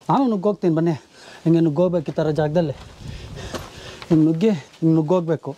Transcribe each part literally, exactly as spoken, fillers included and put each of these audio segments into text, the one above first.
ನಾನು ನುಗ್ಗೋಗ್ತೀನಿ ಬನ್ನಿ. ಹಿಂಗೆ ನುಗ್ಗೋಗ್ಬೇಕು ಈ ಥರ ಜಾಗದಲ್ಲಿ, ಹಿಂಗೆ ನುಗ್ಗಿ ಹಿಂಗೆ ನುಗ್ಗೋಗ್ಬೇಕು.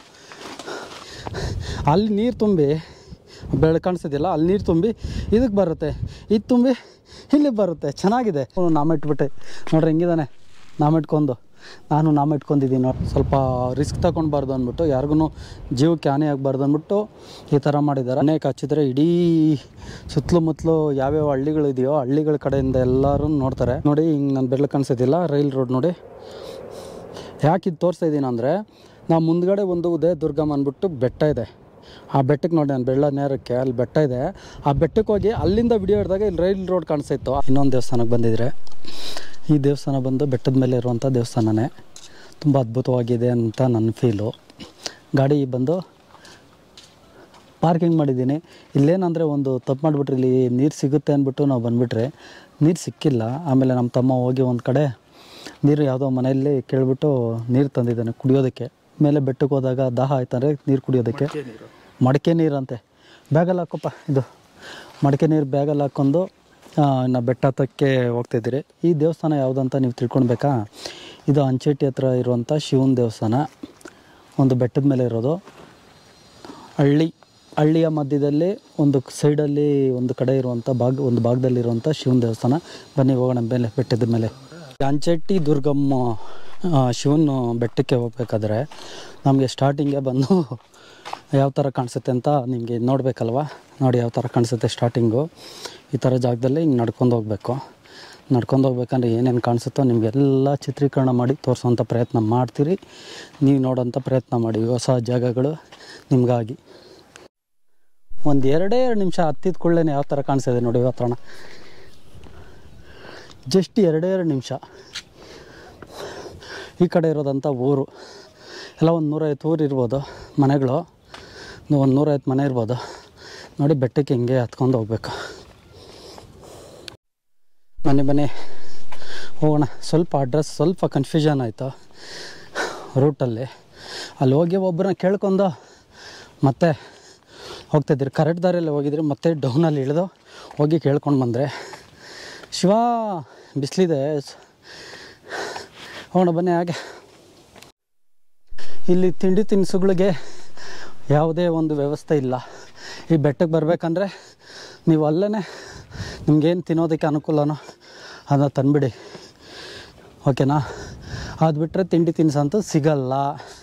ಅಲ್ಲಿ ನೀರು ತುಂಬಿ ಬೆಳೆ ಕಾಣಿಸ್ತಿದ್ದಿಲ್ಲ, ಅಲ್ಲಿ ನೀರು ತುಂಬಿ ಇದಕ್ಕೆ ಬರುತ್ತೆ, ಇದು ತುಂಬಿ ಇಲ್ಲಿಗೆ ಬರುತ್ತೆ. ಚೆನ್ನಾಗಿದೆ. ನಾಮ ಇಟ್ಬಿಟ್ಟೆ ನೋಡ್ರಿ ಹೆಂಗಿದ್ದಾನೆ ನಾಮ ಇಟ್ಕೊಂಡು. ನಾನು ನಾಮ ಇಟ್ಕೊಂಡಿದ್ದೀನಿ ನೋಡಿ. ಸ್ವಲ್ಪ ರಿಸ್ಕ್ ತಗೊಳ್ಬಾರ್ದು ಅಂದ್ಬಿಟ್ಟು, ಯಾರಿಗೂ ಜೀವಕ್ಕೆ ಹಾನಿ ಆಗಬಾರ್ದು ಅಂದ್ಬಿಟ್ಟು ಈ ಥರ ಮಾಡಿದ್ದಾರೆ. ಅನೇಕ ಹಚ್ಚಿದ್ರೆ ಇಡೀ ಸುತ್ತಲೂ ಮುತ್ತಲು ಯಾವ್ಯಾವ ಹಳ್ಳಿಗಳಿದೆಯೋ ಹಳ್ಳಿಗಳ ಕಡೆಯಿಂದ ಎಲ್ಲರೂ ನೋಡ್ತಾರೆ. ನೋಡಿ ಹಿಂಗೆ ನಾನು ಬೆರಳು ಕಾಣಿಸೋದಿಲ್ಲ, ರೈಲ್ ರೋಡ್ ನೋಡಿ. ಯಾಕೆ ಇದು ತೋರಿಸ್ತಾ ಇದ್ದೀನಿ ಅಂದರೆ, ನಾವು ಮುಂದ್ಗಡೆ ಒಂದು ಉದಯ ದುರ್ಗಮ್ ಅಂದ್ಬಿಟ್ಟು ಬೆಟ್ಟ ಇದೆ. ಆ ಬೆಟ್ಟಕ್ಕೆ ನೋಡಿ ನಾನು ಬೆಳ್ಳ ನೇರಕ್ಕೆ ಅಲ್ಲಿ ಬೆಟ್ಟ ಇದೆ. ಆ ಬೆಟ್ಟಕ್ಕೆ ಹೋಗಿ ಅಲ್ಲಿಂದ ವಿಡಿಯೋ ಹಿಡಿದಾಗ ಇಲ್ಲಿ ರೈಲ್ ರೋಡ್ ಕಾಣಿಸ್ತಾ ಇತ್ತು. ಇನ್ನೊಂದು ದೇವಸ್ಥಾನಕ್ಕೆ ಬಂದಿದ್ರೆ, ಈ ದೇವಸ್ಥಾನ ಬಂದು ಬೆಟ್ಟದ ಮೇಲೆ ಇರುವಂಥ ದೇವಸ್ಥಾನನೇ. ತುಂಬ ಅದ್ಭುತವಾಗಿದೆ ಅಂತ ನನ್ನ ಫೀಲು. ಗಾಡಿ ಬಂದು ಪಾರ್ಕಿಂಗ್ ಮಾಡಿದ್ದೀನಿ. ಇಲ್ಲೇನಂದರೆ ಒಂದು ತಪ್ಪು ಮಾಡಿಬಿಟ್ರೆ, ಇಲ್ಲಿ ನೀರು ಸಿಗುತ್ತೆ ಅಂದ್ಬಿಟ್ಟು ನಾವು ಬಂದುಬಿಟ್ರೆ ನೀರು ಸಿಕ್ಕಿಲ್ಲ. ಆಮೇಲೆ ನಮ್ಮ ತಮ್ಮ ಹೋಗಿ ಒಂದು ಕಡೆ ನೀರು ಯಾವುದೋ ಮನೆಯಲ್ಲಿ ಕೇಳಿಬಿಟ್ಟು ನೀರು ತಂದಿದ್ದಾನೆ ಕುಡಿಯೋದಕ್ಕೆ. ಮೇಲೆ ಬೆಟ್ಟಕ್ಕೆ ಹೋದಾಗ ದಾಹ ಆಯ್ತಂದರೆ ನೀರು ಕುಡಿಯೋದಕ್ಕೆ ಮಡಿಕೆ ನೀರು ಅಂತೆ. ಬ್ಯಾಗಲ್ಲಿ ಹಾಕೋಪ್ಪ, ಇದು ಮಡಿಕೆ ನೀರು ಬ್ಯಾಗಲ್ಲಿ ಹಾಕ್ಕೊಂಡು ನಾವು ಬೆಟ್ಟ ಹತ್ತಕ್ಕೆ ಹೋಗ್ತಾಯಿದ್ದೀರಿ. ಈ ದೇವಸ್ಥಾನ ಯಾವುದಂತ ನೀವು ತಿಳ್ಕೊಳ್ಬೇಕಾ? ಇದು ಅಂಚೇಟಿ ಹತ್ರ ಇರುವಂಥ ಶಿವನ ದೇವಸ್ಥಾನ. ಒಂದು ಬೆಟ್ಟದ ಮೇಲೆ ಇರೋದು. ಹಳ್ಳಿ ಹಳ್ಳಿಯ ಮಧ್ಯದಲ್ಲಿ ಒಂದು ಸೈಡಲ್ಲಿ ಒಂದು ಕಡೆ ಇರುವಂಥ ಭಾಗ, ಒಂದು ಭಾಗದಲ್ಲಿರುವಂಥ ಶಿವನ ದೇವಸ್ಥಾನ. ಬನ್ನಿ ಹೋಗೋಣ ಮೇಲೆ ಬೆಟ್ಟದ ಮೇಲೆ. ಅಂಚೇಟಿ ದುರ್ಗಮ್ಮ ಶಿವನ ಬೆಟ್ಟಕ್ಕೆ ಹೋಗ್ಬೇಕಾದ್ರೆ ನಮಗೆ ಸ್ಟಾರ್ಟಿಂಗೇ ಬಂದು ಯಾವ ಥರ ಕಾಣಿಸುತ್ತೆ ಅಂತ ನಿಮಗೆ ನೋಡಬೇಕಲ್ವ. ನೋಡಿ ಯಾವ ಥರ ಕಾಣಿಸುತ್ತೆ ಸ್ಟಾರ್ಟಿಂಗು. ಈ ಥರ ಜಾಗದಲ್ಲಿ ಹಿಂಗೆ ನಡ್ಕೊಂಡು ಹೋಗಬೇಕು. ನಡ್ಕೊಂಡು ಹೋಗ್ಬೇಕಂದ್ರೆ ಏನೇನು ಕಾಣಿಸುತ್ತೋ ನಿಮಗೆಲ್ಲ ಚಿತ್ರೀಕರಣ ಮಾಡಿ ತೋರಿಸೋವಂಥ ಪ್ರಯತ್ನ ಮಾಡ್ತೀರಿ. ನೀವು ನೋಡೋಂಥ ಪ್ರಯತ್ನ ಮಾಡಿ ಹೊಸ ಜಾಗಗಳು ನಿಮಗಾಗಿ. ಒಂದು ಎರಡೇ ಎರಡು ನಿಮಿಷ ಹತ್ತಿದ ಕೂಡಲೇ ಯಾವ ಥರ ಕಾಣಿಸ್ತಿದೆ ನೋಡಿ ವಾತಾವರಣ. ಜಸ್ಟ್ ಎರಡೇ ಎರಡು ನಿಮಿಷ. ಈ ಕಡೆ ಇರೋದಂಥ ಊರು ಎಲ್ಲ ಒಂದು ನೂರೈವತ್ತು ಊರು ಇರ್ಬೋದು, ಮನೆಗಳು ಒಂದು ನೂರೈವತ್ತು ಮನೆ ಇರ್ಬೋದು. ನೋಡಿ ಬೆಟ್ಟಕ್ಕೆ ಹಿಂಗೆ ಹತ್ಕೊಂಡು ಹೋಗ್ಬೇಕು. ಬನ್ನಿ ಬನ್ನಿ ಹೋಗೋಣ. ಸ್ವಲ್ಪ ಅಡ್ರೆಸ್ ಸ್ವಲ್ಪ ಕನ್ಫ್ಯೂಷನ್ ಆಯಿತು ರೂಟಲ್ಲಿ. ಅಲ್ಲಿ ಹೋಗಿ ಒಬ್ಬರನ್ನ ಕೇಳ್ಕೊಂಡು ಮತ್ತೆ ಹೋಗ್ತಾಯಿದ್ರಿ. ಕರೆಕ್ಟ್ ದಾರಿಯಲ್ಲಿ ಹೋಗಿದ್ರಿ, ಮತ್ತೆ ಡೌನಲ್ಲಿ ಇಳಿದು ಹೋಗಿ ಕೇಳ್ಕೊಂಡು ಬಂದರೆ. ಶಿವ ಬಿಸಿಲಿದೆ, ಹೋಗೋಣ ಬನ್ನಿ. ಹಾಗೆ ಇಲ್ಲಿ ತಿಂಡಿ ತಿನಿಸುಗಳಿಗೆ ಯಾವುದೇ ಒಂದು ವ್ಯವಸ್ಥೆ ಇಲ್ಲ. ಈ ಬೆಟ್ಟಕ್ಕೆ ಬರಬೇಕಂದ್ರೆ ನೀವು ಅಲ್ಲೇ ನಿಮ್ಗೇನು ತಿನ್ನೋದಕ್ಕೆ ಅನುಕೂಲನೋ ಅದನ್ನು ತಂದುಬಿಡಿ, ಓಕೆನಾ? ಅದು ಬಿಟ್ಟರೆ ತಿಂಡಿ ತಿನಿಸಂತೂ ಸಿಗಲ್ಲ.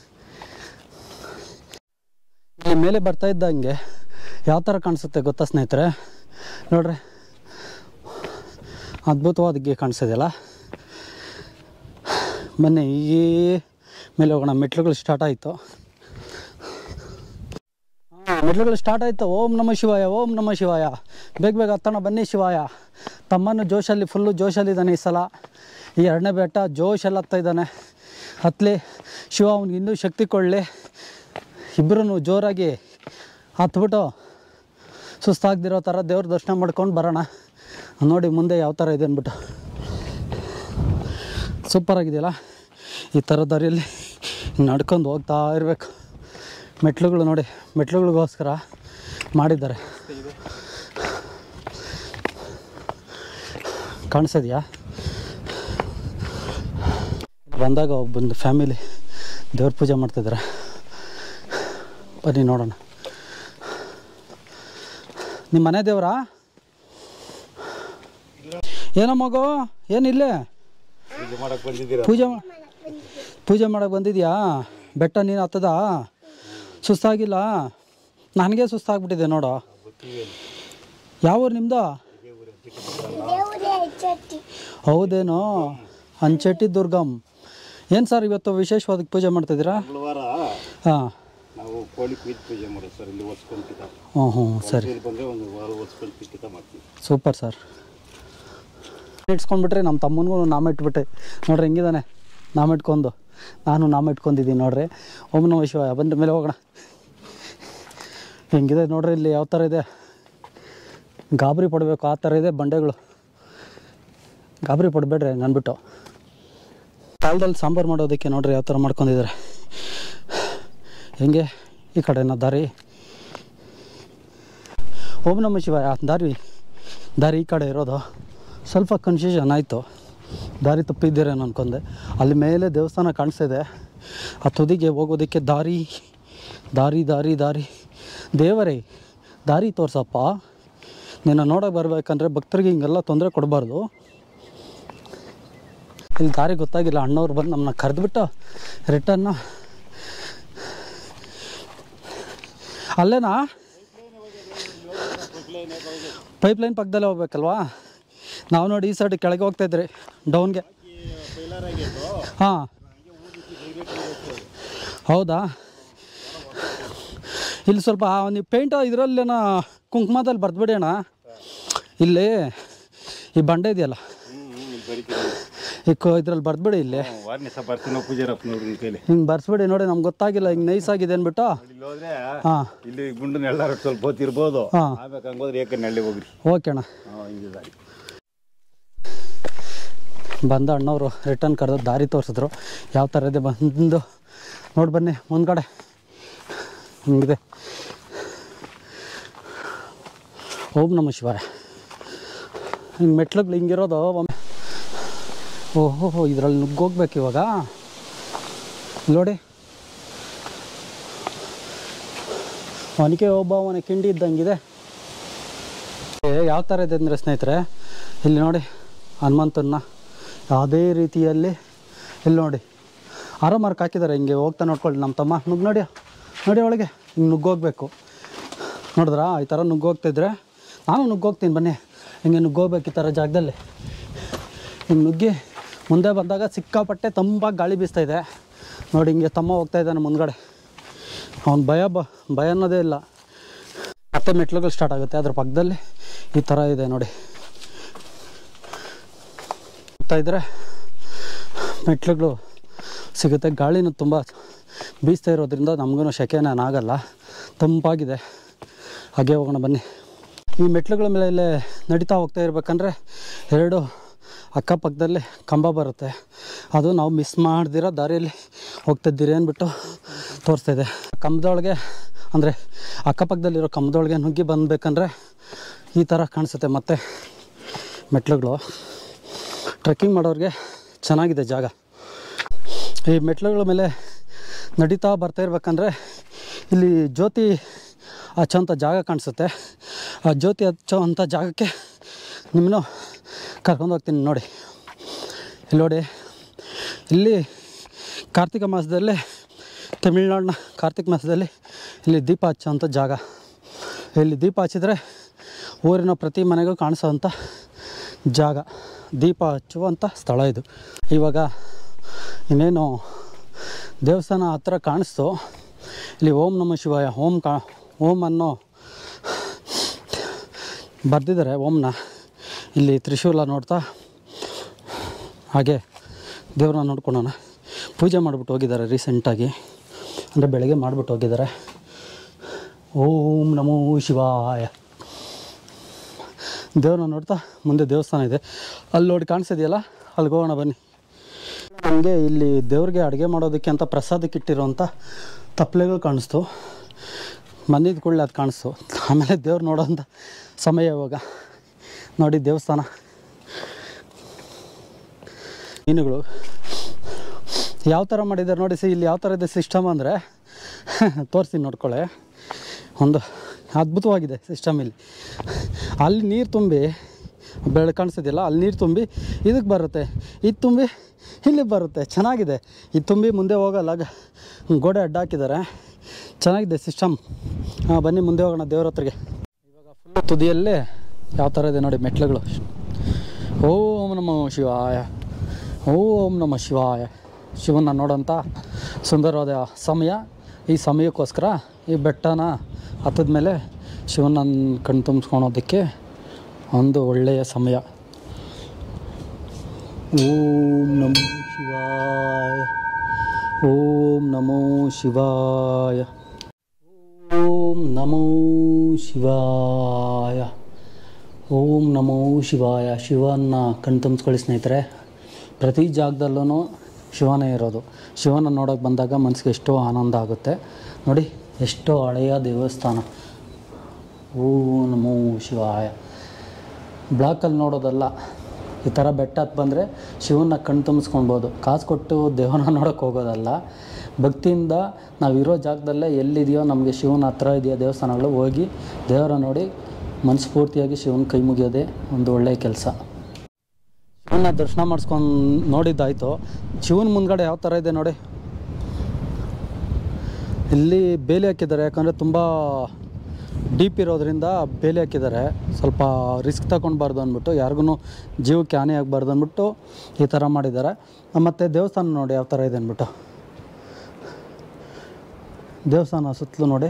ಇಲ್ಲಿ ಮೇಲೆ ಬರ್ತಾ ಇದ್ದಂಗೆ ಯಾವ ಥರ ಕಾಣಿಸುತ್ತೆ ಗೊತ್ತಾ ಸ್ನೇಹಿತರೆ? ನೋಡ್ರಿ, ಅದ್ಭುತವಾದ ಕಾಣಿಸೋದಿಲ್ಲ. ಬನ್ನಿ ಈ ಮೇಲೆ ಹೋಗೋಣ. ಮೆಟ್ಲುಗಳು ಸ್ಟಾರ್ಟ್ ಆಯಿತು. ಹಾಂ, ಮೆಟ್ಲುಗಳು ಸ್ಟಾರ್ಟ್ ಆಯಿತು. ಓಂ ನಮ ಶಿವಾಯ, ಓಂ ನಮ ಶಿವಾಯ. ಬೇಗ ಬೇಗ ಹತ್ತೋಣ ಬನ್ನಿ. ಶಿವಾಯ ತಮ್ಮನ್ನು ಜೋಶಲ್ಲಿ, ಫುಲ್ಲು ಜೋಶಲ್ಲಿದ್ದಾನೆ ಈ ಸಲ. ಈ ಎರಡನೇ ಬೆಟ್ಟ ಜೋಶಲ್ಲಿ ಹತ್ತಾ ಇದ್ದಾನೆ. ಹತ್ತಲಿ ಶಿವ ಅವ್ನಿಗೆ ಇನ್ನೂ ಶಕ್ತಿ ಕೊಡಲಿ. ಇಬ್ಬರೂ ಜೋರಾಗಿ ಹತ್ಬಿಟ್ಟು ಸುಸ್ತಾಗ್ದಿರೋ ಥರ ದೇವ್ರ ದರ್ಶನ ಮಾಡ್ಕೊಂಡು ಬರೋಣ. ನೋಡಿ ಮುಂದೆ ಯಾವ ಥರ ಇದೆ ಅಂದ್ಬಿಟ್ಟು. ಸೂಪರಾಗಿದೆಯಲ್ಲ. ಈ ಥರ ದಾರಿಯಲ್ಲಿ ನಡ್ಕೊಂಡು ಹೋಗ್ತಾ ಇರಬೇಕು. ಮೆಟ್ಲುಗಳು ನೋಡಿ, ಮೆಟ್ಲುಗಳಿಗೋಸ್ಕರ ಮಾಡಿದ್ದಾರೆ. ಕಾಣಿಸೋದ್ಯಾ? ಬಂದಾಗ ಒಬ್ಬೊಂದು ಫ್ಯಾಮಿಲಿ ದೇವ್ರ ಪೂಜೆ ಮಾಡ್ತಿದ್ದಾರೆ. ಬನ್ನಿ ನೋಡೋಣ. ನಿಮ್ಮ ಮನೆ ದೇವರಾ? ಏನೋ ಮಗು, ಏನಿಲ್ಲೇ ಪೂಜೆ ಪೂಜೆ ಮಾಡೋಕ್ಕೆ ಬಂದಿದ್ಯಾ? ಬೆಟ್ಟ ನೀನು ಹತ್ತದ? ಸುಸ್ತಾಗಿಲ್ಲ? ನನಗೆ ಸುಸ್ತಾಗ್ಬಿಟ್ಟಿದೆ ನೋಡು. ಯಾವ ಊರು ನಿಮ್ಮದು? ಹೌದೇನೋ, ಅಂಚೇಟಿ ದುರ್ಗಮ್. ಏನು ಸರ್ ಇವತ್ತು ವಿಶೇಷವಾದ ಪೂಜೆ ಮಾಡ್ತಿದ್ದೀರಾ? ಹಾಂ, ನಾವು ಕೋಳಿ ಕುಯ್ದು ಪೂಜೆ ಮಾಡೋದು ಸರ್ ಇಲ್ಲಿ ಹೊಸ್ಕೊಂತಿದ್ದ. ಹ್ಞೂ ಹ್ಞೂ ಸರಿ, ಬಂದರೆ ಒಂದು ವಾರ ಹೊಸ್ಕೊಂಡು ಪಿಕ್ಕಿತ ಮಾಡ್ತೀವಿ. Super sir. ಇಟ್ಸ್ಕೊಂಡ್ಬಿಟ್ರೆ ನಮ್ಮ ತಮ್ಮನಿಗೂ ನಾಮ ಇಟ್ಬಿಟ್ಟೆ ನೋಡ್ರಿ ಹೆಂಗಿದ್ದಾನೆ ನಾಮ ಇಟ್ಕೊಂಡು. ನಾನು ನಾಮ ಇಟ್ಕೊಂಡಿದ್ದೀನಿ ನೋಡ್ರಿ. ಓಂ ನಮಃ ಶಿವಾಯ. ಬಂದ ಮೇಲೆ ಹೋಗೋಣ. ಹೆಂಗಿದೆ ನೋಡ್ರಿ, ಇಲ್ಲಿ ಯಾವ ಥರ ಇದೆ. ಗಾಬರಿ ಪಡಬೇಕು ಆ ಥರ ಇದೆ ಬಂಡೆಗಳು. ಗಾಬರಿ ಪಡಬೇಡ್ರಿ ಅಂದ್ಬಿಟ್ಟು. ಕಾಲದಲ್ಲಿ ಸಾಂಬಾರು ಮಾಡೋದಕ್ಕೆ ನೋಡ್ರಿ ಯಾವ ಥರ ಮಾಡ್ಕೊಂಡಿದ್ದಾರೆ. ಹೆಂಗೆ ಈ ಕಡೆನ ದಾರಿ. ಓಂ ನಮಃ ಶಿವಾಯ. ದಾರಿ ದಾರಿ ಈ ಕಡೆ ಇರೋದು. ಸ್ವಲ್ಪ ಕನ್ಫ್ಯೂಷನ್ ಆಯಿತು. ದಾರಿ ತಪ್ಪಿದ್ದೀರೇನೋ ಅನ್ಕೊಂಡೆ. ಅಲ್ಲಿ ಮೇಲೆ ದೇವಸ್ಥಾನ ಕಾಣಿಸ್ತಿದೆ. ಆ ತುದಿಗೆ ಹೋಗೋದಕ್ಕೆ ದಾರಿ ದಾರಿ ದಾರಿ ದಾರಿ ದೇವರೇ ದಾರಿ ತೋರ್ಸಪ್ಪ. ನಿನ್ನ ನೋಡೋಕೆ ಬರಬೇಕಂದ್ರೆ ಭಕ್ತರಿಗೆ ಹಿಂಗೆಲ್ಲ ತೊಂದರೆ ಕೊಡಬಾರ್ದು. ಇಲ್ಲಿ ದಾರಿ ಗೊತ್ತಾಗಿಲ್ಲ, ಅಣ್ಣವ್ರು ಬಂದು ನಮ್ಮನ್ನ ಕರೆದ್ಬಿಟ್ಟು ರಿಟರ್ನ ಅಲ್ಲೇನಾ ಪೈಪ್ ಲೈನ್ ಪಕ್ಕದಲ್ಲೇ ಹೋಗ್ಬೇಕಲ್ವಾ? ನಾವು ನೋಡಿ ಈ ಸೈಡ್ ಕೆಳಗೆ ಹೋಗ್ತಾಯಿದ್ರಿ ಡೌನ್ಗೆ. ಹಾಂ ಹೌದಾ? ಇಲ್ಲಿ ಸ್ವಲ್ಪ ನೀವು ಪೇಂಟ್ ಇದರಲ್ಲೇನ ಕುಂಕುಮದಲ್ಲಿ ಬರೆದ್ಬಿಡಿ ಅಣ್ಣ. ಇಲ್ಲಿ ಈ ಬಂಡೆ ಇದೆಯಲ್ಲ ಈ ಇದ್ರಲ್ಲಿ ಬರೆದ್ಬಿಡಿ. ಇಲ್ಲಿ ಹಿಂಗೆ ಬರ್ಸ್ಬಿಡಿ. ನೋಡಿ ನಮ್ಗೆ ಗೊತ್ತಾಗಿಲ್ಲ, ಹಿಂಗೆ ನೈಸ್ ಆಗಿದೆ ಅಂದ್ಬಿಟ್ಟು. ಹಾಂ ಇಲ್ಲಿ ಗುಂಡು ನೆಳ್ಳಾರ ಸ್ವಲ್ಪ ಹೊತ್ತಿರ್ಬೋದು. ಹಾಂ ಓಕೆ ಅಣ್ಣ. ಬಂದ ಅಣ್ಣವರು ರಿಟರ್ನ್ ಕರೆದು ದಾರಿ ತೋರಿಸಿದ್ರು. ಯಾವ ಥರ ಇದೆ ಬಂದು ನೋಡಿ ಬನ್ನಿ. ಮುಂದ್ಗಡೆ ಹಿಂಗಿದೆ. ಓಂ ನಮಃ ಶಿವಾಯ. ಹಿಂಗೆ ಮೆಟ್ಲುಗಳು ಹಿಂಗಿರೋದು. ಒಮ್ಮೆ ಓಹೋ ಇದರಲ್ಲಿ ನುಗ್ಗೋಗ್ಬೇಕು ಇವಾಗ. ನೋಡಿ ಒನಕೆ ಒಬ್ಬ ಅವನ ಕಿಂಡಿ ಇದ್ದಂಗಿದೆ. ಯಾವ ಥರ ಇದೆ ಅಂದರೆ ಸ್ನೇಹಿತರೆ, ಇಲ್ಲಿ ನೋಡಿ ಹನುಮಂತನ್ನ ಯಾವುದೇ ರೀತಿಯಲ್ಲಿ ಇಲ್ಲಿ ನೋಡಿ ಆರೋ ಮಾರ್ಕ್ ಹಾಕಿದ್ದಾರೆ. ಹಿಂಗೆ ಹೋಗ್ತಾ ನೋಡ್ಕೊಳ್ಳಿ ನಮ್ಮ ತಮ್ಮ. ನುಗ್ಗಿ ನೋಡಿ ನೋಡಿ ಒಳಗೆ ಹಿಂಗೆ ನುಗ್ಗೋಗ್ಬೇಕು. ನೋಡಿದ್ರಾ ಈ ಥರ ನುಗ್ಗೋಗ್ತಿದ್ರೆ ನಾನು ನುಗ್ಗೋಗ್ತೀನಿ ಬನ್ನಿ. ಹಿಂಗೆ ನುಗ್ಗೋಗ್ಬೇಕು ಈ ಥರ ಜಾಗದಲ್ಲಿ. ಹಿಂಗೆ ನುಗ್ಗಿ ಮುಂದೆ ಬಂದಾಗ ಸಿಕ್ಕಾಪಟ್ಟೆ ತಂಪಾಗಿ ಗಾಳಿ ಬೀಸ್ತಾಯಿದೆ. ನೋಡಿ ಹಿಂಗೆ ತಮ್ಮ ಹೋಗ್ತಾ ಇದ್ದಾನೆ ಮುಂದ್ಗಡೆ. ಅವ್ನು ಭಯ ಬ ಭಯ ಅನ್ನೋದೇ ಇಲ್ಲ. ಮತ್ತೆ ಮೆಟ್ಲುಗಳು ಸ್ಟಾರ್ಟ್ ಆಗುತ್ತೆ. ಅದ್ರ ಪಕ್ಕದಲ್ಲಿ ಈ ಥರ ಇದೆ ನೋಡಿ. ಹೋಗ್ತಾ ಇದ್ದರೆ ಮೆಟ್ಲುಗಳು ಸಿಗುತ್ತೆ. ಗಾಳಿನೂ ತುಂಬ ಬೀಸ್ತಾ ಇರೋದ್ರಿಂದ ನಮಗೂ ಸೆಕೆನೇನಾಗಲ್ಲ, ತಂಪಾಗಿದೆ. ಹಾಗೆ ಹೋಗೋಣ ಬನ್ನಿ. ಈ ಮೆಟ್ಲುಗಳ ಮೇಲೆ ನಡೀತಾ ಹೋಗ್ತಾ ಇರ್ಬೇಕಂದ್ರೆ ಎರಡು ಅಕ್ಕಪಕ್ಕದಲ್ಲಿ ಕಂಬ ಬರುತ್ತೆ. ಅದು ನಾವು ಮಿಸ್ ಮಾಡ್ದಿರೋ ದಾರಿಯಲ್ಲಿ ಹೋಗ್ತಿದ್ದೀರಿ ಅಂದ್ಬಿಟ್ಟು ತೋರಿಸ್ತಾಯಿದೆ. ಕಂಬದೊಳಗೆ ಅಂದರೆ ಅಕ್ಕಪಕ್ಕದಲ್ಲಿರೋ ಕಂಬದೊಳಗೆ ನುಗ್ಗಿ ಬಂದಬೇಕಂದ್ರೆ ಈ ಥರ ಕಾಣಿಸುತ್ತೆ. ಮತ್ತು ಮೆಟ್ಲುಗಳು ಟ್ರೆಕ್ಕಿಂಗ್ ಮಾಡೋರಿಗೆ ಚೆನ್ನಾಗಿದೆ ಜಾಗ. ಈ ಮೆಟ್ಲುಗಳ ಮೇಲೆ ನಡೀತಾ ಬರ್ತಾ ಇರ್ಬೇಕಂದ್ರೆ ಇಲ್ಲಿ ಜ್ಯೋತಿ ಹಚ್ಚೋಂಥ ಜಾಗ ಕಾಣಿಸುತ್ತೆ. ಆ ಜ್ಯೋತಿ ಹಚ್ಚೋ ಅಂಥ ಜಾಗಕ್ಕೆ ನಿಮ್ಮನ್ನು ಕರ್ಕೊಂಡು ಹೋಗ್ತೀನಿ ನೋಡಿ. ಇಲ್ಲಿ ನೋಡಿ, ಇಲ್ಲಿ ಕಾರ್ತಿಕ ಮಾಸದಲ್ಲಿ, ತಮಿಳ್ನಾಡಿನ ಕಾರ್ತಿಕ ಮಾಸದಲ್ಲಿ ಇಲ್ಲಿ ದೀಪ ಹಚ್ಚೋಂಥ ಜಾಗ. ಇಲ್ಲಿ ದೀಪ ಹಚ್ಚಿದ್ರೆ ಊರಿನ ಪ್ರತಿ ಮನೆಗೂ ಕಾಣಿಸೋವಂಥ ಜಾಗ, ದೀಪ ಹಚ್ಚುವಂಥ ಸ್ಥಳ ಇದು. ಇವಾಗ ಇನ್ನೇನು ದೇವಸ್ಥಾನ ಹತ್ರ ಕಾಣಿಸ್ತು. ಇಲ್ಲಿ ಓಂ ನಮಃ ಶಿವಾಯ ಓಂ ಕಾ ಓಂ ಅನ್ನೋ ಬರೆದಿದ್ದಾರೆ ಓಂನ. ಇಲ್ಲಿ ತ್ರಿಶೂಲ ನೋಡ್ತಾ ಹಾಗೆ ದೇವ್ರನ್ನ ನೋಡ್ಕೊಳ್ಳೋಣ. ಪೂಜೆ ಮಾಡಿಬಿಟ್ಟು ಹೋಗಿದ್ದಾರೆ ರೀಸೆಂಟಾಗಿ, ಅಂದರೆ ಬೆಳಗ್ಗೆ ಮಾಡಿಬಿಟ್ಟು ಹೋಗಿದ್ದಾರೆ. ಓಂ ನಮೋ ಶಿವಾಯ. ದೇವ್ರನ್ನ ನೋಡ್ತಾ ಮುಂದೆ ದೇವಸ್ಥಾನ ಇದೆ. ಅಲ್ಲಿ ನೋಡಿ ಕಾಣಿಸಿದೆಯಲ್ಲ, ಅಲ್ಲಿಗೆ ಹೋಗೋಣ ಬನ್ನಿ. ನಮಗೆ ಇಲ್ಲಿ ದೇವ್ರಿಗೆ ಅಡುಗೆ ಮಾಡೋದಕ್ಕೆ ಅಂತ ಪ್ರಸಾದಕ್ಕೆ ಇಟ್ಟಿರೋಂಥ ತಪ್ಪಲೆಗಳು ಕಾಣಿಸ್ತು. ಮನೆದು ಕೂಡಲೇ ಅದು ಕಾಣಿಸ್ತು. ಆಮೇಲೆ ದೇವ್ರು ನೋಡೋಂಥ ಸಮಯ ಇವಾಗ. ನೋಡಿ ದೇವಸ್ಥಾನ, ಮೀನುಗಳು ಯಾವ ಥರ ಮಾಡಿದ್ದಾರೆ ನೋಡಿ. ಸಿ ಇಲ್ಲಿ ಯಾವ ಥರ ಇದೆ ಸಿಸ್ಟಮ್ ಅಂದರೆ ತೋರಿಸಿ ನೋಡ್ಕೊಳ್ಳೆ. ಒಂದು ಅದ್ಭುತವಾಗಿದೆ ಸಿಸ್ಟಮ್. ಇಲ್ಲಿ ಅಲ್ಲಿ ನೀರು ತುಂಬಿ ಬೆಳೆ ಕಾಣಿಸ್ತಿದೆಯಲ್ಲ, ಅಲ್ಲಿ ನೀರು ತುಂಬಿ ಇದಕ್ಕೆ ಬರುತ್ತೆ, ಇದು ತುಂಬಿ ಇಲ್ಲಿಗೆ ಬರುತ್ತೆ. ಚೆನ್ನಾಗಿದೆ. ಇದು ತುಂಬಿ ಮುಂದೆ ಹೋಗಲ್ಲ, ಗೋಡೆ ಅಡ್ಡ ಹಾಕಿದ್ದಾರೆ. ಚೆನ್ನಾಗಿದೆ ಸಿಸ್ಟಮ್. ಹಾಂ ಬನ್ನಿ ಮುಂದೆ ಹೋಗೋಣ ದೇವ್ರ ಹತ್ರಗೆ. ಇವಾಗ ಫುಲ್ಲು ತುದಿಯಲ್ಲೇ ಯಾವ ಥರ ಇದೆ ನೋಡಿ ಮೆಟ್ಲುಗಳು. ಓಂ ನಮಃ ಶಿವಾಯ ಓಂ ನಮಃ ಶಿವಾಯ. ಶಿವನ ನೋಡೋಂಥ ಸುಂದರವಾದ ಸಮಯ. ಈ ಸಮಯಕ್ಕೋಸ್ಕರ ಈ ಬೆಟ್ಟನ ಹತ್ತದ ಮೇಲೆ ಶಿವನ ಕಣ್ಣು ತುಂಬಿಸ್ಕೊಳೋದಕ್ಕೆ ಒಂದು ಒಳ್ಳೆಯ ಸಮಯ. ಓಂ ನಮೋ ಶಿವಾಯ ಓಂ ನಮೋ ಶಿವಾಯ ಓಂ ನಮೋ ಶಿವಾಯ ಓಂ ನಮೋ ಶಿವಾಯ. ಶಿವನ ಕಣ್ಣು ತುಂಬಿಸ್ಕೊಳ್ಳಿ ಸ್ನೇಹಿತರೆ. ಪ್ರತಿ ಜಾಗದಲ್ಲೂ ಶಿವನೇ ಇರೋದು. ಶಿವನ ನೋಡೋಕೆ ಬಂದಾಗ ಮನಸ್ಸಿಗೆ ಎಷ್ಟೋ ಆನಂದ ಆಗುತ್ತೆ. ನೋಡಿ ಎಷ್ಟೋ ಹಳೆಯ ದೇವಸ್ಥಾನ. ಓಂ ನಮೋ ಶಿವಾಯ. ಬ್ಲಾಕಲ್ಲಿ ನೋಡೋದಲ್ಲ, ಈ ಥರ ಬೆಟ್ಟ ಹತ್ತು ಬಂದರೆ ಶಿವನ ಕಣ್ಣು ತುಂಬಿಸ್ಕೊಳ್ಬೋದು. ಕಾಸು ಕೊಟ್ಟು ದೇವರನ್ನ ನೋಡೋಕ್ಕೆ ಹೋಗೋದಲ್ಲ, ಭಕ್ತಿಯಿಂದ ನಾವಿರೋ ಜಾಗದಲ್ಲೇ ಎಲ್ಲಿದೆಯೋ ನಮಗೆ ಶಿವನ ಹತ್ರ ಇದೆಯೋ ದೇವಸ್ಥಾನಗಳು ಹೋಗಿ ದೇವರ ನೋಡಿ ಮನಸ್ಫೂರ್ತಿಯಾಗಿ ಶಿವನ ಕೈ ಮುಗಿಯೋದೇ ಒಂದು ಒಳ್ಳೆಯ ಕೆಲಸ. ಶಿವನ ದರ್ಶನ ಮಾಡಿಸ್ಕೊಂಡು ನೋಡಿದ್ದಾಯಿತು. ಶಿವನ ಮುಂದ್ಗಡೆ ಯಾವ ಥರ ಇದೆ ನೋಡಿ, ಇಲ್ಲಿ ಬೇಲಿ ಹಾಕಿದ್ದಾರೆ. ಯಾಕಂದರೆ ತುಂಬ ಡೀಪ್ ಇರೋದ್ರಿಂದ ಬೇಲಿ ಹಾಕಿದ್ದಾರೆ. ಸ್ವಲ್ಪ ರಿಸ್ಕ್ ತಗೊಳ್ಬಾರ್ದು ಅಂದ್ಬಿಟ್ಟು, ಯಾರಿಗೂ ಜೀವಕ್ಕೆ ಹಾನಿ ಆಗಬಾರ್ದು ಅಂದ್ಬಿಟ್ಟು ಈ ಥರ ಮಾಡಿದ್ದಾರೆ. ಮತ್ತು ದೇವಸ್ಥಾನ ನೋಡಿ ಯಾವ ಥರ ಇದೆ ಅಂದ್ಬಿಟ್ಟು, ದೇವಸ್ಥಾನ ಸುತ್ತಲೂ ನೋಡಿ,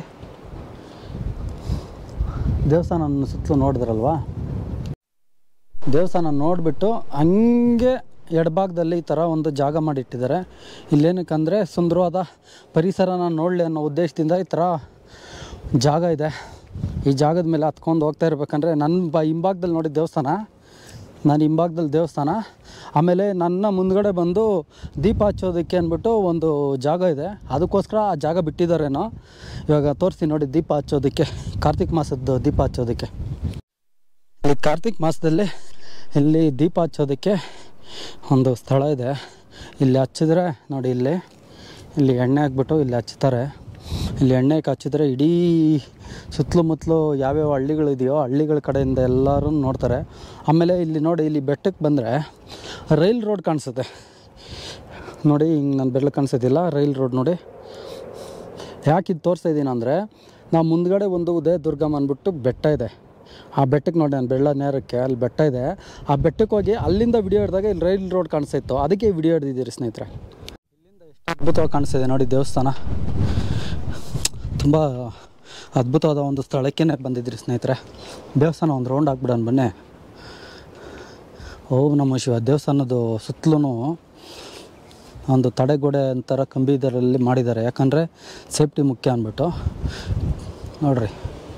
ದೇವಸ್ಥಾನ ಸುತ್ತಲೂ ನೋಡಿದ್ರಲ್ವಾ. ದೇವಸ್ಥಾನ ನೋಡಿಬಿಟ್ಟು ಹಂಗೆ ಎಡಭಾಗದಲ್ಲಿ ಈ ಥರ ಒಂದು ಜಾಗ ಮಾಡಿಟ್ಟಿದ್ದಾರೆ. ಇಲ್ಲೇನಕ್ಕಂದರೆ ಸುಂದರವಾದ ಪರಿಸರನ ನೋಡಲಿ ಅನ್ನೋ ಉದ್ದೇಶದಿಂದ ಈ ಥರ ಜಾಗ ಇದೆ. ಈ ಜಾಗದ ಮೇಲೆ ಹತ್ಕೊಂಡು ಹೋಗ್ತಾ ಇರ್ಬೇಕಂದ್ರೆ ನನ್ನ ಬ ಹಿಂಭಾಗದಲ್ಲಿ ನೋಡಿ ದೇವಸ್ಥಾನ, ನಾನು ಹಿಂಭಾಗದಲ್ಲಿ ದೇವಸ್ಥಾನ, ಆಮೇಲೆ ನನ್ನ ಮುಂದ್ಗಡೆ ಬಂದು ದೀಪ ಹಚ್ಚೋದಕ್ಕೆ ಅಂದ್ಬಿಟ್ಟು ಒಂದು ಜಾಗ ಇದೆ. ಅದಕ್ಕೋಸ್ಕರ ಆ ಜಾಗ ಬಿಟ್ಟಿದ್ದಾರೇನೋ. ಇವಾಗ ತೋರಿಸ್ತೀನಿ ನೋಡಿ, ದೀಪ ಹಚ್ಚೋದಕ್ಕೆ, ಕಾರ್ತಿಕ್ ಮಾಸದ್ದು ದೀಪ ಹಚ್ಚೋದಕ್ಕೆ. ಈ ಕಾರ್ತಿಕ್ ಮಾಸದಲ್ಲಿ ಇಲ್ಲಿ ದೀಪ ಹಚ್ಚೋದಕ್ಕೆ ಒಂದು ಸ್ಥಳ ಇದೆ. ಇಲ್ಲಿ ಹಚ್ಚಿದ್ರೆ ನೋಡಿ, ಇಲ್ಲಿ ಇಲ್ಲಿ ಎಣ್ಣೆ ಹಾಕ್ಬಿಟ್ಟು ಇಲ್ಲಿ ಹಚ್ತಾರೆ. ಇಲ್ಲಿ ಎಣ್ಣೆ ಹಚ್ಚಿದ್ರೆ ಇಡೀ ಸುತ್ತಲೂ ಮುತ್ತಲು ಯಾವ್ಯಾವ ಹಳ್ಳಿಗಳಿದೆಯೋ ಹಳ್ಳಿಗಳ ಕಡೆಯಿಂದ ಎಲ್ಲರೂ ನೋಡ್ತಾರೆ. ಆಮೇಲೆ ಇಲ್ಲಿ ನೋಡಿ, ಇಲ್ಲಿ ಬೆಟ್ಟಕ್ಕೆ ಬಂದರೆ ರೈಲ್ ರೋಡ್ ಕಾಣಿಸುತ್ತೆ ನೋಡಿ. ಹಿಂಗೆ ನಾನು ಬೆರಳು ಕಾಣಿಸೋದಿಲ್ಲ, ರೈಲ್ ರೋಡ್ ನೋಡಿ. ಯಾಕೆ ಇದು ತೋರಿಸ್ತಾ ಇದ್ದೀನಿ ಅಂದರೆ, ನಾವು ಮುಂದ್ಗಡೆ ಒಂದು ಉದಯ ದುರ್ಗಮ್ಮ ಅಂದ್ಬಿಟ್ಟು ಬೆಟ್ಟ ಇದೆ. ಆ ಬೆಟ್ಟಕ್ಕೆ ನೋಡಿ, ನಾನು ಬೆಳ್ಳ ನೇರಕ್ಕೆ ಅಲ್ಲಿ ಬೆಟ್ಟ ಇದೆ. ಆ ಬೆಟ್ಟಕ್ಕೆ ಹೋಗಿ ಅಲ್ಲಿಂದ ವಿಡಿಯೋ ಹಿಡಿದಾಗ ಇಲ್ಲಿ ರೈಲ್ ರೋಡ್ ಕಾಣಿಸ್ತಾ ಇತ್ತು, ಅದಕ್ಕೆ ವಿಡಿಯೋ ಹಿಡಿದಿದ್ದೀರಿ ಸ್ನೇಹಿತರೆ. ಇಲ್ಲಿಂದ ಎಷ್ಟು ಅದ್ಭುತವಾಗಿ ಕಾಣಿಸ್ತಿದೆ ನೋಡಿ ದೇವಸ್ಥಾನ. ತುಂಬ ಅದ್ಭುತವಾದ ಒಂದು ಸ್ಥಳಕ್ಕೆ ಬಂದಿದ್ದೀರಿ ಸ್ನೇಹಿತರೆ. ದೇವಸ್ಥಾನ ಒಂದು ರೌಂಡ್ ಹಾಕ್ಬಿಡೋಣ ಬನ್ನಿ. ಓಂ ನಮಃ ಶಿವ. ದೇವಸ್ಥಾನದ ಸುತ್ತಲೂ ಒಂದು ತಡೆಗೋಡೆ ಅಂತರ ಕಂಬಿ ಇದರಲ್ಲಿ ಮಾಡಿದ್ದಾರೆ, ಯಾಕಂದರೆ ಸೇಫ್ಟಿ ಮುಖ್ಯ ಅಂದ್ಬಿಟ್ಟು. ನೋಡ್ರಿ,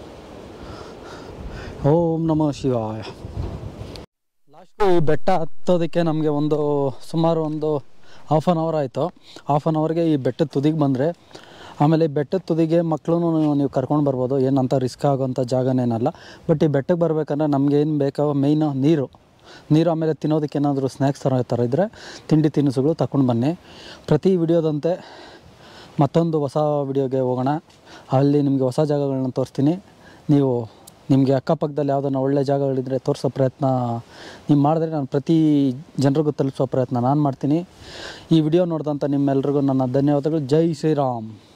ಓಂ ನಮಃ ಶಿವಾಯ. ಲಾಸ್ಟು ಈ ಬೆಟ್ಟ ಹತ್ತೋದಕ್ಕೆ ನಮಗೆ ಒಂದು ಸುಮಾರು ಒಂದು ಹಾಫ್ ಆನ್ ಅವರ್ ಆಯಿತು. ಹಾಫ್ ಆನ್ ಅವರ್ಗೆ ಈ ಬೆಟ್ಟದ ತುದಿಗೆ ಬಂದರೆ, ಆಮೇಲೆ ಈ ಬೆಟ್ಟದ ತುದಿಗೆ ಮಕ್ಕಳೂ ನೀವು ಕರ್ಕೊಂಡು ಬರ್ಬೋದು, ಏನಂತ ರಿಸ್ಕ್ ಆಗೋಂಥ ಜಾಗನೇನಲ್ಲ. ಬಟ್ ಈ ಬೆಟ್ಟಕ್ಕೆ ಬರಬೇಕಂದ್ರೆ ನಮ್ಗೆ ಏನು ಬೇಕೋ ಮೇಯ್ನು ನೀರು ನೀರು ಆಮೇಲೆ ತಿನ್ನೋದಕ್ಕೆ ಏನಾದರೂ ಸ್ನ್ಯಾಕ್ಸ್ ಥರ ಥರ ಇದ್ದರೆ ತಿಂಡಿ ತಿನಿಸುಗಳು ತಗೊಂಡು ಬನ್ನಿ. ಪ್ರತಿ ವಿಡಿಯೋದಂತೆ ಮತ್ತೊಂದು ಹೊಸ ವಿಡಿಯೋಗೆ ಹೋಗೋಣ. ಅಲ್ಲಿ ನಿಮಗೆ ಹೊಸ ಜಾಗಗಳನ್ನ ತೋರಿಸ್ತೀನಿ. ನೀವು ನಿಮಗೆ ಅಕ್ಕಪಕ್ಕದಲ್ಲಿ ಯಾವುದನ್ನ ಒಳ್ಳೆಯ ಜಾಗಗಳಿದ್ದರೆ ತೋರಿಸೋ ಪ್ರಯತ್ನ ನೀವು ಮಾಡಿದ್ರೆ ನಾನು ಪ್ರತಿ ಜನರಿಗೂ ತಲುಪಿಸೋ ಪ್ರಯತ್ನ ನಾನು ಮಾಡ್ತೀನಿ. ಈ ವಿಡಿಯೋ ನೋಡಿದಂಥ ನಿಮ್ಮೆಲ್ರಿಗೂ ನನ್ನ ಧನ್ಯವಾದಗಳು. ಜೈ ಶ್ರೀರಾಮ್.